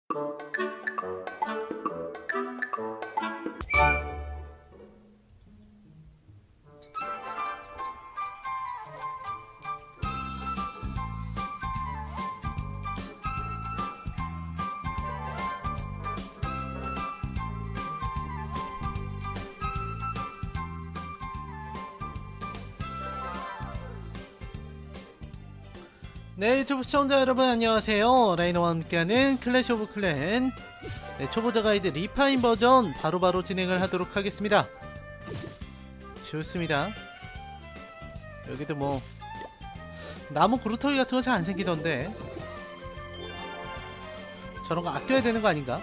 네, 유튜브 시청자 여러분 안녕하세요. 라이너와 함께하는 클래시 오브 클랜 초보자 가이드 리파인 버전 바로바로 진행을 하도록 하겠습니다. 좋습니다. 여기도 뭐 나무 구루터기 같은 거 잘 안 생기던데 저런 거 아껴야 되는 거 아닌가?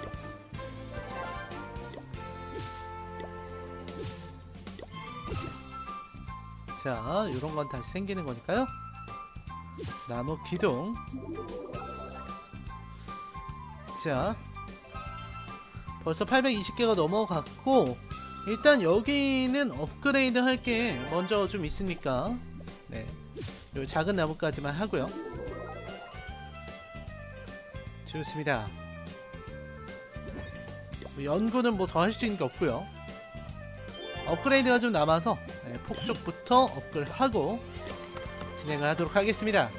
자, 요런 건 다시 생기는 거니까요. 나무 기둥. 자, 벌써 820개가 넘어갔고, 일단 여기는 업그레이드 할 게 먼저 좀 있으니까 네, 요 작은 나무까지만 하고요. 좋습니다. 연구는 뭐 더 할 수 있는 게 없고요. 업그레이드가 좀 남아서 네, 폭쪽부터 업글하고 진행을 하도록 하겠습니다.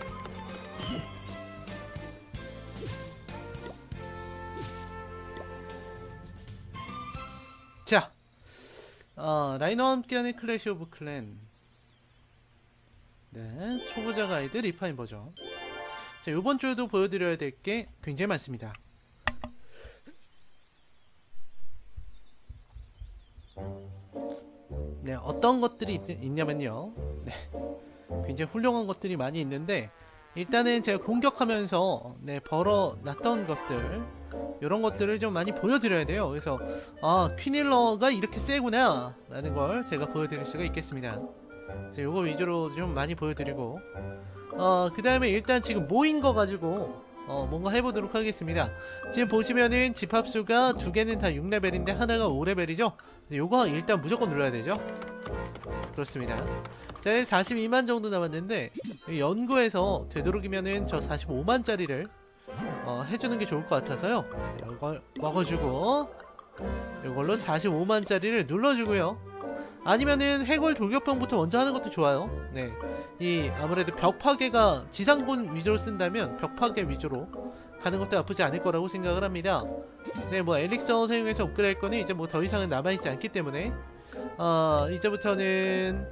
자, 라이너와 함께하는 클래시 오브 클랜 네, 초보자 가이드 리파인 버전. 자, 요번 주에도 보여드려야 될 게 굉장히 많습니다. 네, 어떤 것들이 있냐면요. 네, 굉장히 훌륭한 것들이 많이 있는데, 일단은 제가 공격하면서 네, 벌어놨던 것들, 이런 것들을 좀 많이 보여드려야 돼요. 그래서 퀸힐러가 이렇게 세구나 라는 걸 제가 보여드릴 수가 있겠습니다. 그래서 요거 위주로 좀 많이 보여드리고, 그 다음에 일단 지금 모인 거 가지고 뭔가 해보도록 하겠습니다. 지금 보시면은 집합수가 두 개는 다 6레벨인데 하나가 5레벨이죠. 요거 일단 무조건 눌러야 되죠. 그렇습니다. 자, 42만 정도 남았는데 연구해서 되도록이면은 저 45만짜리를 해주는 게 좋을 것 같아서요. 이걸 먹어주고 이걸로 45만짜리를 눌러주고요. 아니면은 해골 돌격병부터 먼저 하는 것도 좋아요. 네, 이 아무래도 벽 파괴가 지상군 위주로 쓴다면 벽 파괴 위주로 가는 것도 나쁘지 않을 거라고 생각을 합니다. 네, 뭐 엘릭서 사용해서 업그레이드 할 거는 이제 뭐 더 이상은 남아있지 않기 때문에 이제부터는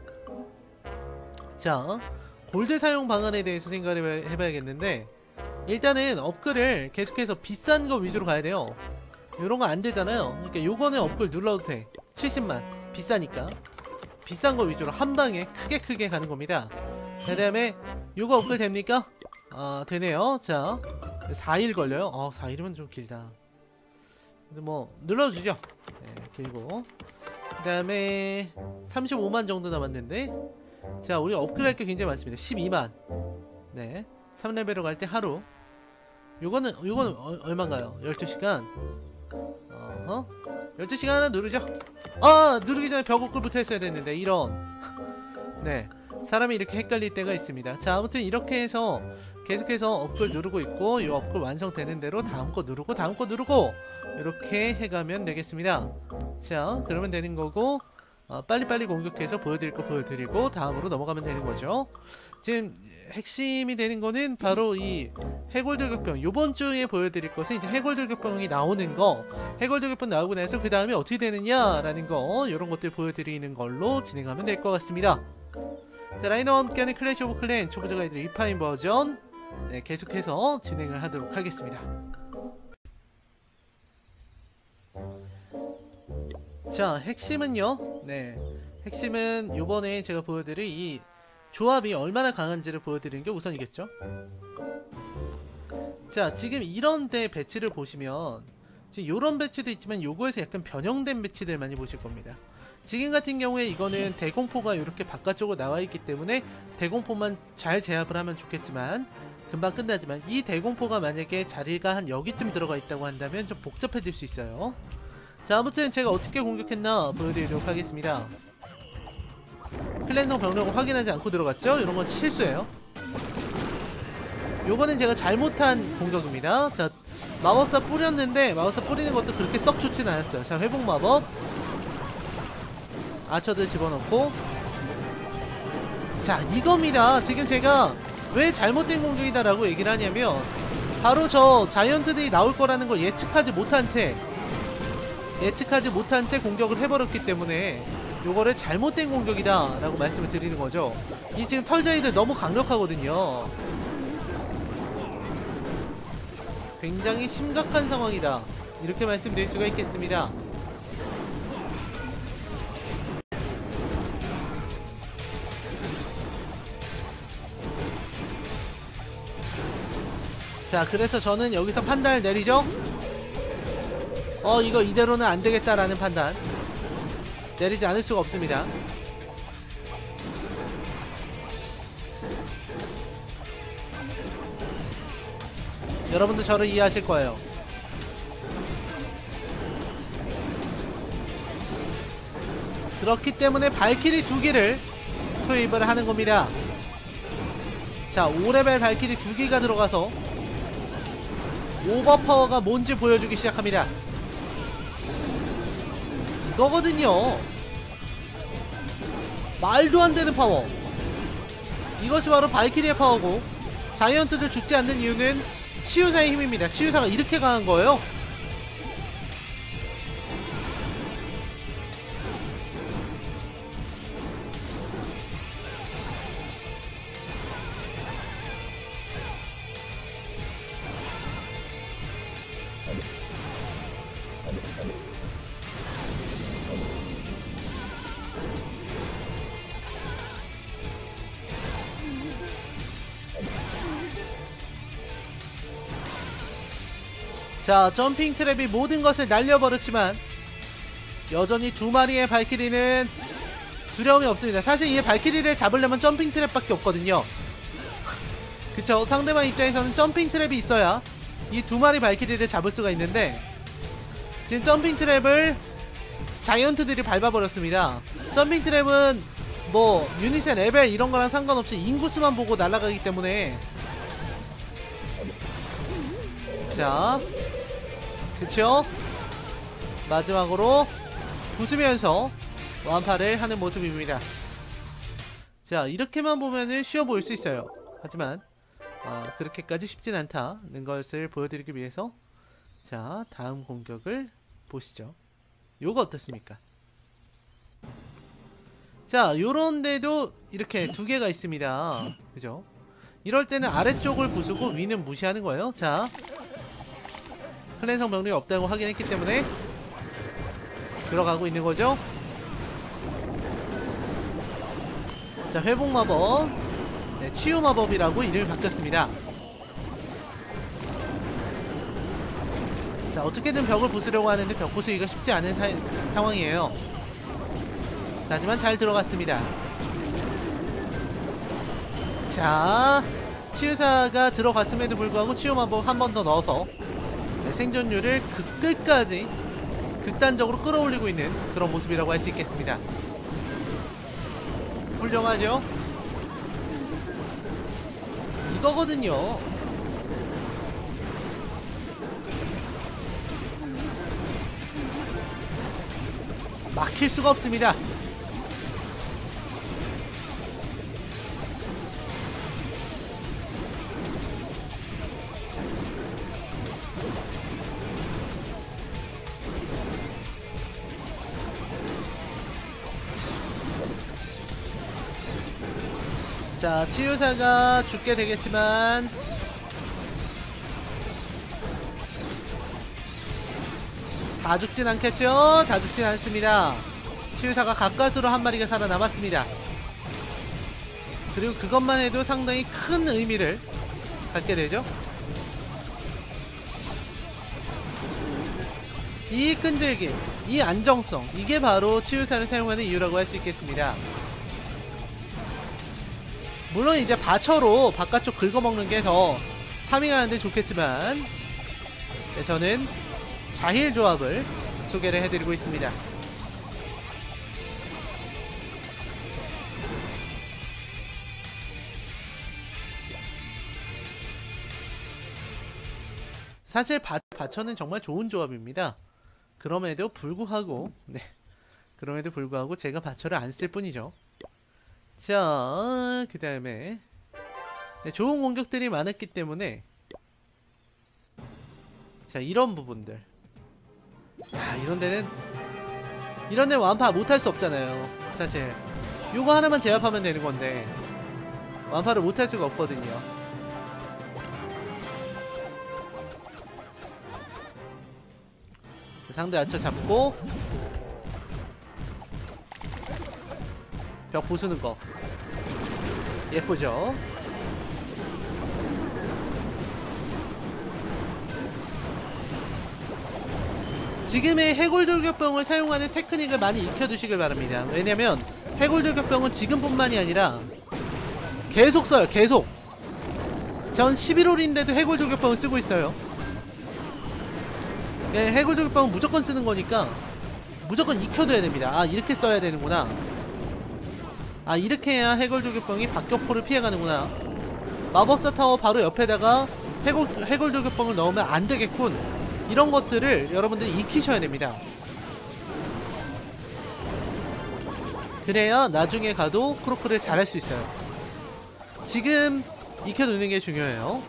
자, 골드 사용 방안에 대해서 생각을 해봐야겠는데, 일단은 업글을 계속해서 비싼 거 위주로 가야 돼요. 요런 거 안 되잖아요. 그러니까 요거는 업글 눌러도 돼. 70만 비싸니까 비싼 거 위주로 한 방에 크게 가는 겁니다. 그 다음에 요거 업글 됩니까? 되네요. 자, 4일 걸려요. 4일이면 좀 길다. 근데 뭐 눌러주죠. 네, 그리고 그 다음에 35만 정도 남았는데, 자, 우리 업그레이드 할 게 굉장히 많습니다. 12만. 네, 3레벨로 갈 때 하루. 요거는 얼마인가요? 12시간. 12시간 하나 누르죠. 누르기 전에 벽 업글부터 했어야 됐는데, 이런. 네, 사람이 이렇게 헷갈릴 때가 있습니다. 자, 아무튼 이렇게 해서 계속해서 업글 누르고 있고, 이 업글 완성되는 대로 다음 거 누르고 다음 거 누르고 이렇게 해가면 되겠습니다. 자, 그러면 되는 거고, 빨리빨리 공격해서 보여드릴 거 보여드리고 다음으로 넘어가면 되는 거죠. 지금 핵심이 되는 거는 바로 이 해골돌격병. 요번 주에 보여드릴 것은 이제 해골돌격병이 나오는 거, 해골돌격병 나오고 나서 그 다음에 어떻게 되느냐라는 거, 요런 것들 보여드리는 걸로 진행하면 될 것 같습니다. 자, 라이너와 함께하는 클래시 오브 클랜 초보자 가이드 리파인 버전 네, 계속해서 진행을 하도록 하겠습니다. 자, 핵심은요. 네, 핵심은 요번에 제가 보여드릴 이 조합이 얼마나 강한지를 보여드리는 게 우선이겠죠. 자, 지금 이런데 배치를 보시면 지금 요런 배치도 있지만 요거에서 약간 변형된 배치들 많이 보실 겁니다. 지금 같은 경우에 이거는 대공포가 이렇게 바깥쪽으로 나와있기 때문에 대공포만 잘 제압을 하면 좋겠지만 금방 끝나지만, 이 대공포가 만약에 자리가 한 여기쯤 들어가 있다고 한다면 좀 복잡해질 수 있어요. 자, 아무튼 제가 어떻게 공격했나 보여드리도록 하겠습니다. 클랜성 병력을 확인하지 않고 들어갔죠? 이런건 실수예요. 요거는 제가 잘못한 공격입니다. 자, 마법사 뿌렸는데 마법사 뿌리는 것도 그렇게 썩 좋진 않았어요. 자, 회복 마법 아처들 집어넣고, 자, 이겁니다. 지금 제가 왜 잘못된 공격이다 라고 얘기를 하냐면, 바로 저 자이언트들이 나올 거라는 걸 예측하지 못한 채 공격을 해버렸기 때문에 요거를 잘못된 공격이다 라고 말씀을 드리는 거죠. 이 지금 털자이들 너무 강력하거든요. 굉장히 심각한 상황이다, 이렇게 말씀드릴 수가 있겠습니다. 자, 그래서 저는 여기서 판단을 내리죠. 이거 이대로는 안되겠다라는 판단 내리지 않을 수가 없습니다. 여러분도 저를 이해하실 거예요. 그렇기 때문에 발키리 2개를 투입을 하는 겁니다. 자, 5레벨 발키리 2개가 들어가서 오버파워가 뭔지 보여주기 시작합니다. 이거거든요. 말도 안 되는 파워. 이것이 바로 발키리의 파워고, 자이언트들 죽지 않는 이유는 치유사의 힘입니다. 치유사가 이렇게 강한 거예요. 자, 점핑 트랩이 모든 것을 날려버렸지만 여전히 2마리의 발키리는 두려움이 없습니다. 사실 이 발키리를 잡으려면 점핑 트랩밖에 없거든요. 그쵸, 상대방 입장에서는 점핑 트랩이 있어야 이 2마리 발키리를 잡을 수가 있는데, 지금 점핑 트랩을 자이언트들이 밟아버렸습니다. 점핑 트랩은 뭐 유닛의 레벨 이런거랑 상관없이 인구수만 보고 날아가기 때문에, 자, 그쵸? 마지막으로 부수면서 완파를 하는 모습입니다. 자, 이렇게만 보면은 쉬워 보일 수 있어요. 하지만 그렇게까지 쉽진 않다는 것을 보여드리기 위해서, 자, 다음 공격을 보시죠. 요거 어떻습니까? 자, 요런데도 이렇게 2개가 있습니다. 그죠? 이럴 때는 아래쪽을 부수고 위는 무시하는 거예요. 자, 클랜성 명령이 없다고 확인했기 때문에 들어가고 있는 거죠. 자, 회복 마법, 네, 치유 마법이라고 이름이 바뀌었습니다. 자, 어떻게든 벽을 부수려고 하는데 벽 부수기가 쉽지 않은 상황이에요. 자, 하지만 잘 들어갔습니다. 자, 치유사가 들어갔음에도 불구하고 치유 마법 한 번 더 넣어서 생존율을 그 끝까지 극단적으로 끌어올리고 있는 그런 모습이라고 할 수 있겠습니다. 훌륭하죠? 이거거든요. 막힐 수가 없습니다. 자, 치유사가 죽게 되겠지만 다 죽진 않겠죠? 다 죽진 않습니다. 치유사가 가까스로 한 마리가 살아남았습니다. 그리고 그것만 해도 상당히 큰 의미를 갖게 되죠. 이 끈질김, 이 안정성, 이게 바로 치유사를 사용하는 이유라고 할 수 있겠습니다. 물론 이제 바처로 바깥쪽 긁어먹는 게 더 파밍하는데 좋겠지만, 네, 저는 자힐 조합을 소개를 해드리고 있습니다. 사실 바처는 정말 좋은 조합입니다. 그럼에도 불구하고 그럼에도 불구하고 제가 바처를 안 쓸 뿐이죠. 자, 그 다음에 좋은 공격들이 많았기 때문에 자, 이런 부분들. 야, 이런 데는 완파 못할 수 없잖아요. 사실 요거 하나만 제압하면 되는 건데 완파를 못할 수가 없거든요. 상대 아처 잡고 벽 부수는 거 예쁘죠? 지금의 해골돌격병을 사용하는 테크닉을 많이 익혀두시길 바랍니다. 왜냐면 해골돌격병은 지금뿐만이 아니라 계속 써요. 계속. 전 11홀인데도 해골돌격병을 쓰고 있어요. 예, 해골돌격병은 무조건 쓰는 거니까 무조건 익혀둬야 됩니다. 아, 이렇게 써야 되는구나. 아, 이렇게 해야 해골돌격병이 박격포를 피해가는구나. 마법사 타워 바로 옆에다가 해골돌격병을 넣으면 안 되겠군. 이런 것들을 여러분들이 익히셔야 됩니다. 그래야 나중에 가도 크로크를 잘할 수 있어요. 지금 익혀두는 게 중요해요.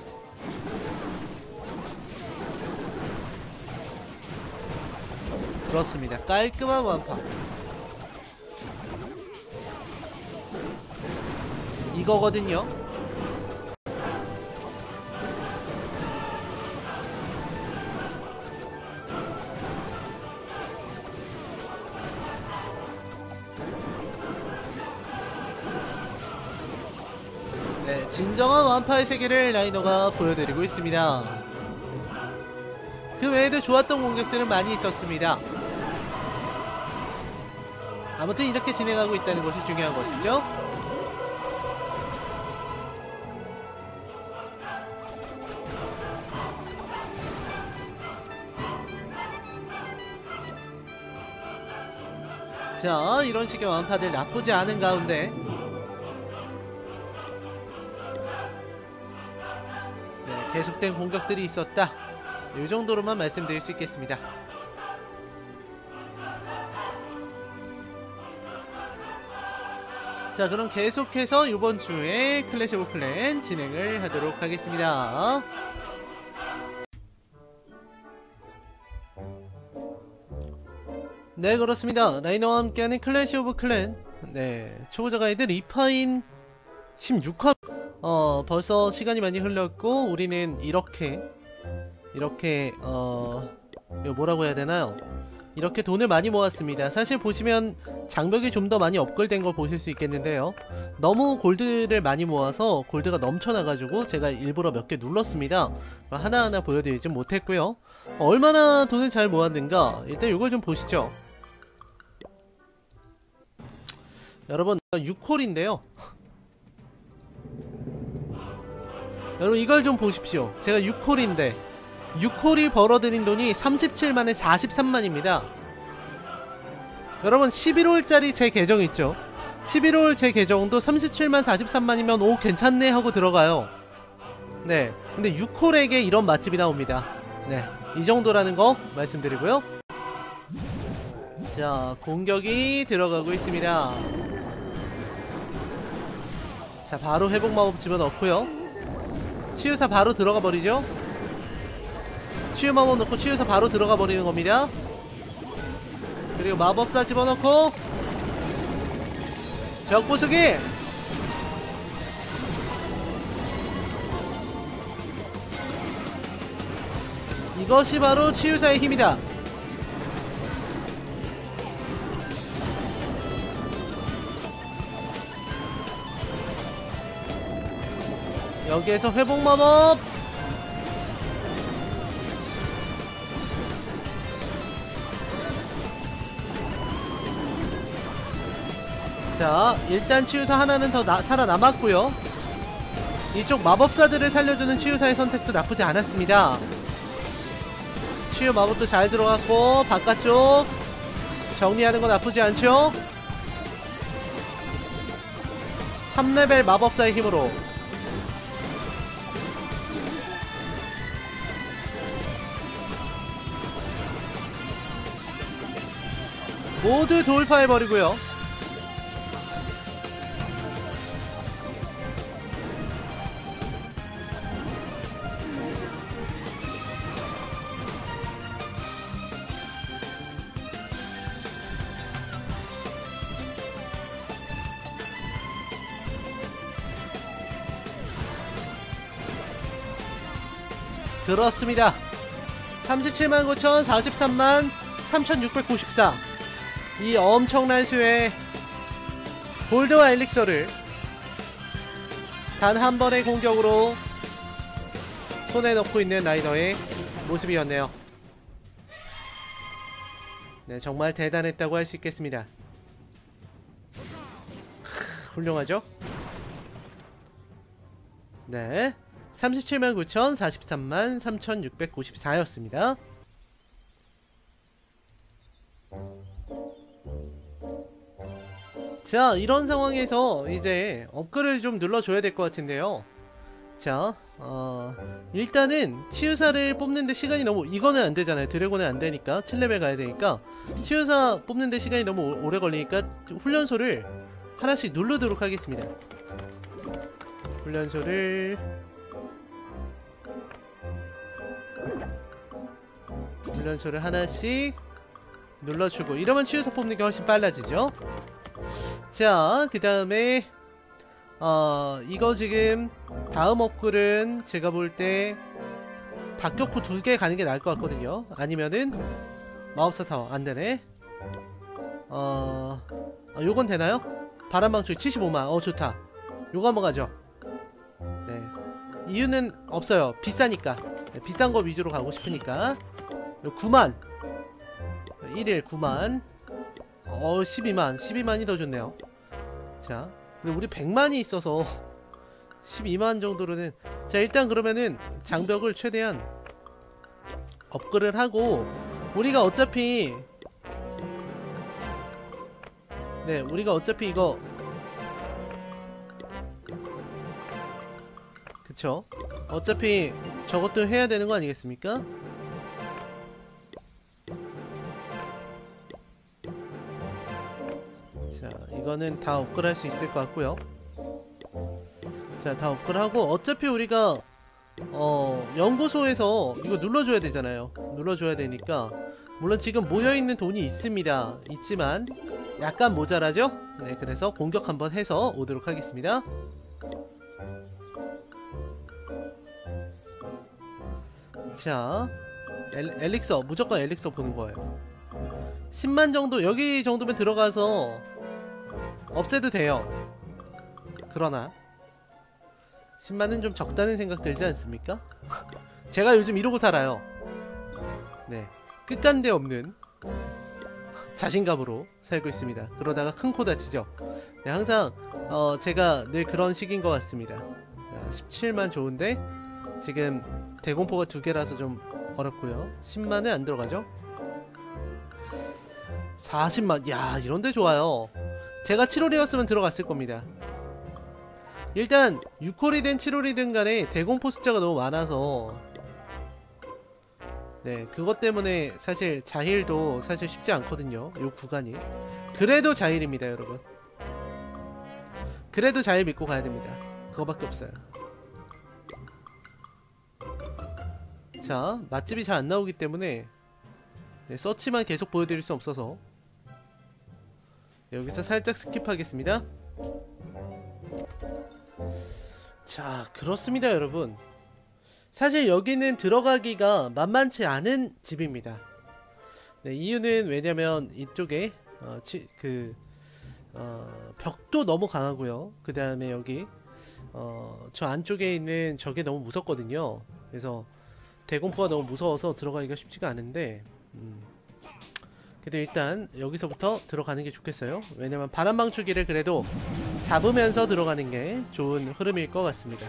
그렇습니다. 깔끔한 완파. 이거거든요. 네, 진정한 완파의 세계를 라이너가 보여드리고 있습니다. 그 외에도 좋았던 공격들은 많이 있었습니다. 아무튼 이렇게 진행하고 있다는 것이 중요한 것이죠. 자, 이런 식의 완파들 나쁘지 않은 가운데 계속된 공격들이 있었다. 이 정도로만 말씀드릴 수 있겠습니다. 자, 그럼 계속해서 이번 주에 클래시 오브 클랜 진행을 하도록 하겠습니다. 네, 그렇습니다. 라이너와 함께하는 클래시 오브 클랜, 초보자 가이드 리파인 16화. 벌써 시간이 많이 흘렀고 우리는 이렇게 이거 뭐라고 해야 되나요? 이렇게 돈을 많이 모았습니다. 사실 보시면 장벽이 좀 더 많이 업글된 걸 보실 수 있겠는데요. 너무 골드를 많이 모아서 골드가 넘쳐나가지고 제가 일부러 몇 개 눌렀습니다. 하나하나 보여드리진 못했고요. 얼마나 돈을 잘 모았는가 일단 이걸 좀 보시죠. 여러분, 6홀인데요 여러분, 이걸 좀 보십시오. 제가 6홀인데 6홀이 벌어들인 돈이 37만에 43만입니다. 여러분, 11홀짜리 제 계정 있죠? 11홀 제 계정도 37만 43만이면 오 괜찮네 하고 들어가요. 네, 근데 6홀에게 이런 맛집이 나옵니다. 네, 이 정도라는 거 말씀드리고요. 자, 공격이 들어가고 있습니다. 자, 바로 회복 마법 집어넣고요. 치유사 바로 들어가 버리죠. 치유 마법 넣고 치유사 바로 들어가 버리는 겁니다. 그리고 마법사 집어넣고 벽 부수기. 이것이 바로 치유사의 힘이다. 여기에서 회복 마법. 자, 일단 치유사 하나는 더 살아남았고요. 이쪽 마법사들을 살려주는 치유사의 선택도 나쁘지 않았습니다. 치유 마법도 잘 들어갔고 바깥쪽 정리하는 거 나쁘지 않죠? 3레벨 마법사의 힘으로 모두 돌파해버리고요. 그렇습니다. 37만 9천 43만 3694 이 엄청난 수의 골드와 엘릭서를 단 한 번의 공격으로 손에 넣고 있는 라이더의 모습이었네요. 네, 정말 대단했다고 할 수 있겠습니다. 훌륭하죠? 네, 37만 9천 43만 3694였습니다. 자, 이런 상황에서 이제 업글을 좀 눌러줘야 될 것 같은데요. 자, 일단은 치유사를 뽑는데 시간이 너무, 이거는 안 되잖아요. 드래곤은 안 되니까 7레벨 가야 되니까 치유사 뽑는데 시간이 너무 오래 걸리니까 훈련소를 하나씩 누르도록 하겠습니다. 훈련소를 하나씩 눌러주고, 이러면 치유사 뽑는 게 훨씬 빨라지죠. 자, 그 다음에 이거 지금 다음 업글은 제가 볼 때 박격포 2개 가는 게 나을 것 같거든요. 아니면은 마법사 타워. 안 되네. 요건 되나요? 바람방출 75만. 좋다. 요거 한번 가죠. 네, 이유는 없어요. 비싸니까. 네, 비싼 거 위주로 가고 싶으니까. 요 9만 1일 9만 12만이 더 좋네요. 자, 근데 우리 100만이 있어서 12만 정도로는, 자, 일단 그러면은 장벽을 최대한 업글을 하고, 우리가 어차피 이거 그쵸? 어차피 저것도 해야 되는 거 아니겠습니까? 자, 이거는 다 업글 할 수 있을 것 같고요. 자, 다 업글 하고, 어차피 우리가 연구소에서 이거 눌러줘야 되잖아요. 눌러줘야 되니까, 물론 지금 모여있는 돈이 있지만 약간 모자라죠? 네, 그래서 공격 한번 해서 오도록 하겠습니다. 자, 엘릭서, 무조건 엘릭서 보는 거예요. 10만 정도, 여기 정도면 들어가서 없애도 돼요. 그러나 10만은 좀 적다는 생각 들지 않습니까? 제가 요즘 이러고 살아요. 네, 끝간데 없는 자신감으로 살고 있습니다. 그러다가 큰 코 다치죠. 네, 항상 제가 늘 그런 식인 것 같습니다. 17만 좋은데 지금 대공포가 2개라서 좀 어렵고요. 10만은 안 들어가죠. 40만, 야, 이런데 좋아요. 제가 7홀이었으면 들어갔을 겁니다. 일단 6홀이든 7홀이든 간에 대공포 숫자가 너무 많아서, 네, 그것 때문에 사실 자힐도 사실 쉽지 않거든요, 요 구간이. 그래도 자힐입니다, 여러분. 그래도 자힐 믿고 가야 됩니다. 그거밖에 없어요. 자, 맛집이 잘 안 나오기 때문에, 네, 서치만 계속 보여드릴 수 없어서 여기서 살짝 스킵하겠습니다. 자, 그렇습니다, 여러분. 사실 여기는 들어가기가 만만치 않은 집입니다. 네, 이유는 왜냐면 이쪽에 벽도 너무 강하고요. 그 다음에 여기 저 안쪽에 있는 적이 너무 무섭거든요. 그래서 대공포가 너무 무서워서 들어가기가 쉽지가 않은데, 그래도 일단 여기서부터 들어가는 게 좋겠어요. 왜냐면 바람방출기를 그래도 잡으면서 들어가는 게 좋은 흐름일 것 같습니다.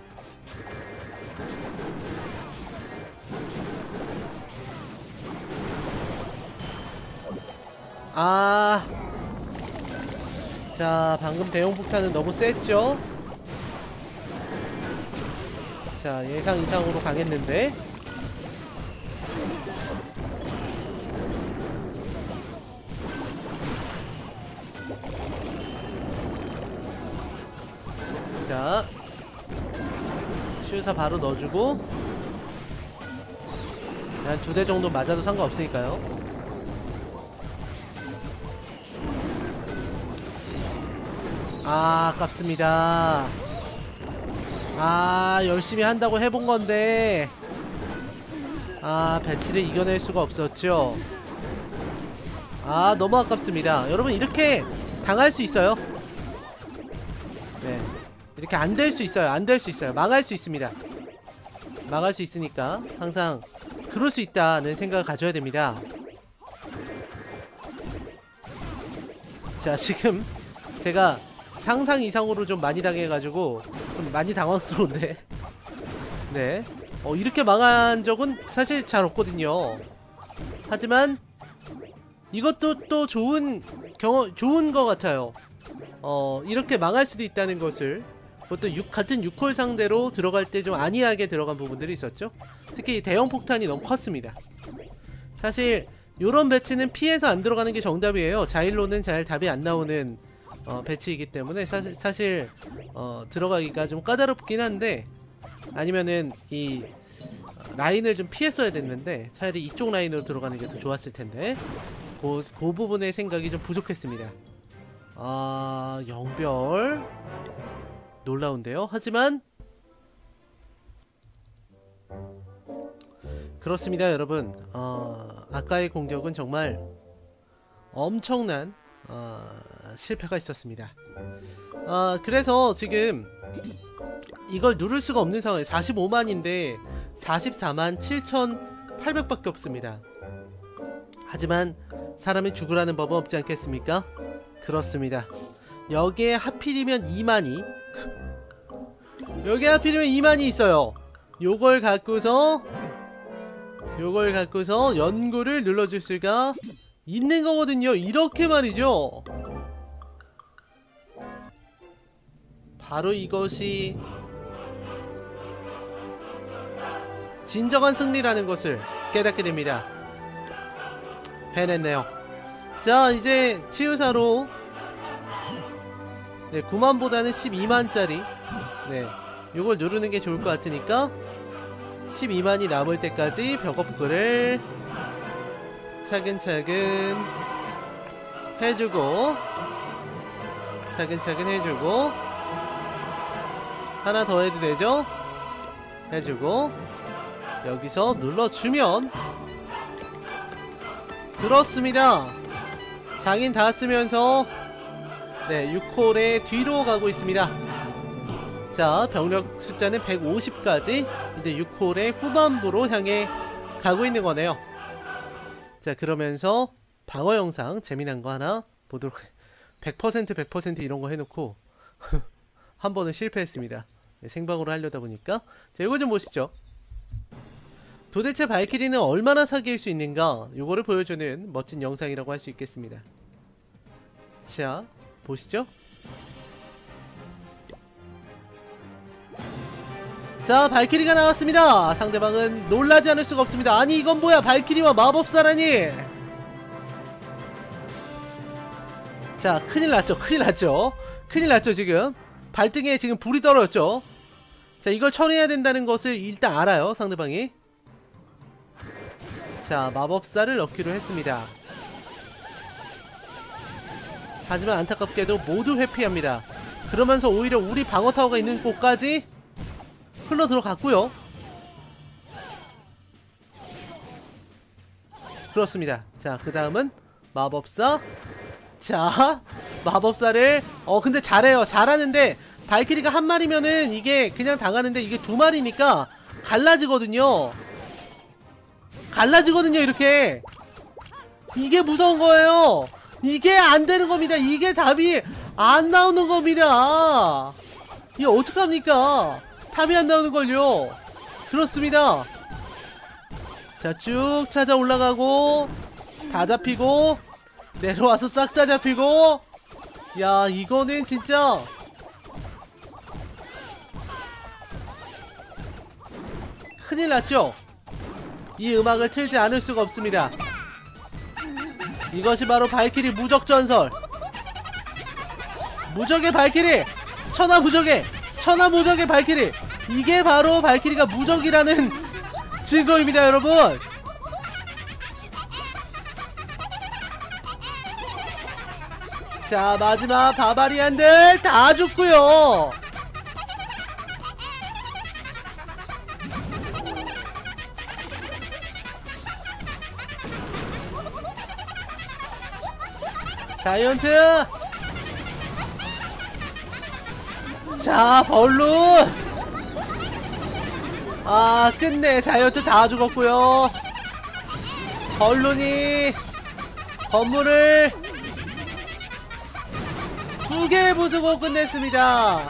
자, 방금 대용폭탄은 너무 셌죠? 자, 예상 이상으로 강했는데, 자, 치유사 바로 넣어주고, 한 2대 정도 맞아도 상관없으니까요. 아, 아깝습니다. 아, 열심히 한다고 해본 건데, 아, 배치를 이겨낼 수가 없었죠. 아, 너무 아깝습니다. 여러분, 이렇게 당할 수 있어요. 네, 이렇게 안 될 수 있어요. 안 될 수 있어요. 망할 수 있습니다. 망할 수 있으니까 항상 그럴 수 있다는 생각을 가져야 됩니다. 자, 지금 제가 상상 이상으로 좀 많이 당해가지고 좀 많이 당황스러운데 네, 이렇게 망한 적은 사실 잘 없거든요. 하지만 이것도 또 좋은 것 같아요. 이렇게 망할 수도 있다는 것을, 그것도 같은 6콜 상대로 들어갈 때 좀 안이하게 들어간 부분들이 있었죠. 특히 대형 폭탄이 너무 컸습니다. 사실 요런 배치는 피해서 안 들어가는 게 정답이에요. 자일로는 잘 답이 안 나오는 배치이기 때문에 사실 들어가기가 좀 까다롭긴 한데, 아니면은 이 라인을 좀 피했어야 됐는데 차라리 이쪽 라인으로 들어가는 게 더 좋았을 텐데, 그 부분의 생각이 좀 부족했습니다. 아, 영별 놀라운데요. 하지만 그렇습니다, 여러분. 아까의 공격은 정말 엄청난 실패가 있었습니다. 그래서 지금 이걸 누를 수가 없는 상황이에요. 45만인데 44만 7,800밖에 없습니다. 하지만 사람이 죽으라는 법은 없지 않겠습니까? 그렇습니다. 여기에 하필이면 2만이 여기에 하필이면 2만이 있어요. 요걸 갖고서 연구를 눌러줄 수가 있는 거거든요. 이렇게 말이죠. 바로 이것이 진정한 승리라는 것을 깨닫게 됩니다. 해냈네요. 자, 이제 치유사로 9만보다는 12만짜리 요걸 누르는 게 좋을 것 같으니까 12만이 남을 때까지 벽업글을 차근차근 해주고, 하나 더 해도 되죠? 해주고, 여기서 눌러주면, 그렇습니다. 장인 다 쓰면서 6콜의 뒤로 가고 있습니다. 자, 병력 숫자는 150까지 이제 6콜의 후반부로 향해 가고 있는 거네요. 자, 그러면서 방어 영상 재미난 거 하나 보도록. 100% 이런 거 해놓고 한 번은 실패했습니다. 생방으로 하려다 보니까. 자, 이거 좀 보시죠. 도대체 발키리는 얼마나 사기일 수 있는가, 요거를 보여주는 멋진 영상이라고 할 수 있겠습니다. 자, 보시죠. 자, 발키리가 나왔습니다. 상대방은 놀라지 않을 수가 없습니다. 아니, 이건 뭐야, 발키리와 마법사라니. 자, 큰일났죠. 큰일났죠. 지금 발등에 지금 불이 떨어졌죠. 자, 이걸 처리해야 된다는 것을 일단 알아요, 상대방이. 자, 마법사를 넣기로 했습니다. 하지만 안타깝게도 모두 회피합니다. 그러면서 오히려 우리 방어타워가 있는 곳까지 흘러 들어갔고요. 그렇습니다. 자, 그 다음은 마법사. 자, 마법사를 근데 잘해요. 잘하는데 발키리가 한 마리면은 이게 그냥 당하는데, 이게 2마리니까 갈라지거든요. 이렇게. 이게 무서운 거예요. 이게 안 되는 겁니다. 이게 답이 안 나오는 겁니다. 이게 어떡합니까? 답이 안 나오는걸요. 그렇습니다. 자, 쭉 찾아 올라가고, 다 잡히고, 내려와서 싹 다 잡히고. 야, 이거는 진짜 큰일 났죠? 이 음악을 틀지 않을 수가 없습니다. 이것이 바로 발키리 무적전설. 무적의 발키리! 천하무적의 천하무적의 발키리, 이게 바로 발키리가 무적이라는 증거입니다 여러분. 자, 마지막 바바리안들 다 죽고요. 자이언트. 자, 벌룬. 아, 끝내. 자이언트 다 죽었고요. 벌룬이 건물을 2개 부수고 끝냈습니다.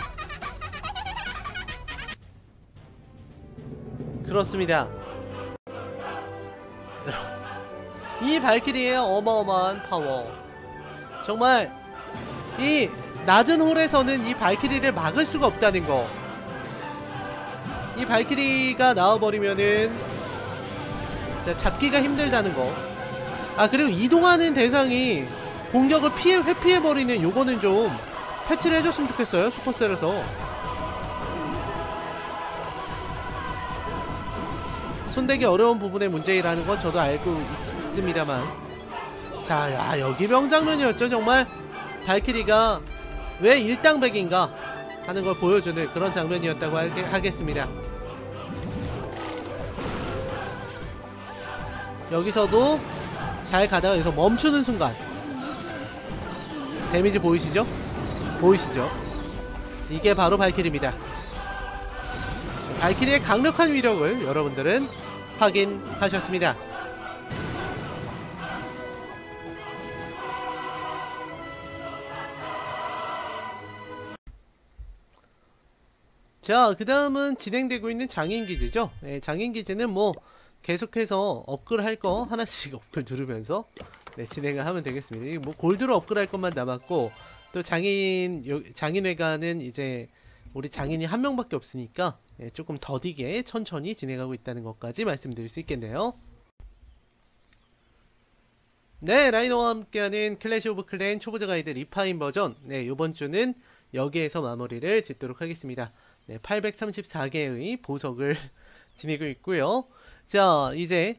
그렇습니다. 이 발키리의 어마어마한 파워, 정말 이 낮은 홀에서는 이 발키리를 막을 수가 없다는 거. 이 발키리가 나와버리면은 잡기가 힘들다는 거. 아, 그리고 이동하는 대상이 공격을 회피해버리는 요거는 좀 패치를 해줬으면 좋겠어요, 슈퍼셀에서. 손대기 어려운 부분의 문제라는 건 저도 알고 있습니다만, 자, 야, 여기 명장면이었죠. 정말 발키리가 왜 일당백인가 하는 걸 보여주는 그런 장면이었다고 하겠습니다. 여기서도 잘 가다가 여기서 멈추는 순간 데미지 보이시죠? 보이시죠? 이게 바로 발키리입니다. 발키리의 강력한 위력을 여러분들은 확인하셨습니다. 자, 그 다음은 진행되고 있는 장인기지죠. 네, 장인기지는 뭐 계속해서 업글 할 거 하나씩 업글 누르면서 네, 진행을 하면 되겠습니다. 이 뭐 골드로 업글 할 것만 남았고, 또 장인회관은 이제 우리 장인이 한 명밖에 없으니까 네, 조금 더디게 천천히 진행하고 있다는 것까지 말씀드릴 수 있겠네요. 네, 라이너와 함께하는 클래시 오브 클랜 초보자 가이드 리파인 버전, 네, 요번 주는 여기에서 마무리를 짓도록 하겠습니다. 네, 834개의 보석을 지니고 있고요. 자, 이제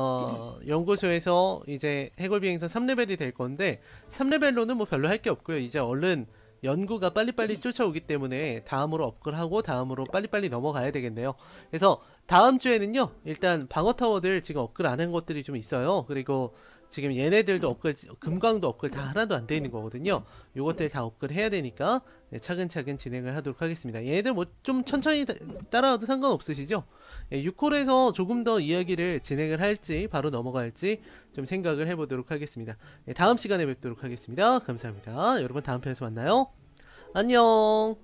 연구소에서 이제 해골비행선 3레벨이 될 건데, 3레벨로는 뭐 별로 할 게 없고요. 이제 얼른 연구가 빨리빨리 쫓아오기 때문에 다음으로 업글하고 다음으로 빨리빨리 넘어가야 되겠네요. 그래서 다음 주에는요, 일단 방어타워들 지금 업글 안 한 것들이 좀 있어요. 그리고 지금 얘네들도 업글, 금광도 업글 다 하나도 안 돼 있는 거거든요. 요것들 다 업글 해야 되니까 네, 차근차근 진행을 하도록 하겠습니다. 얘네들 뭐 좀 천천히 따라와도 상관없으시죠? 예, 6홀에서 조금 더 이야기를 진행을 할지 바로 넘어갈지 좀 생각을 해보도록 하겠습니다. 예, 다음 시간에 뵙도록 하겠습니다. 감사합니다. 여러분 다음 편에서 만나요. 안녕.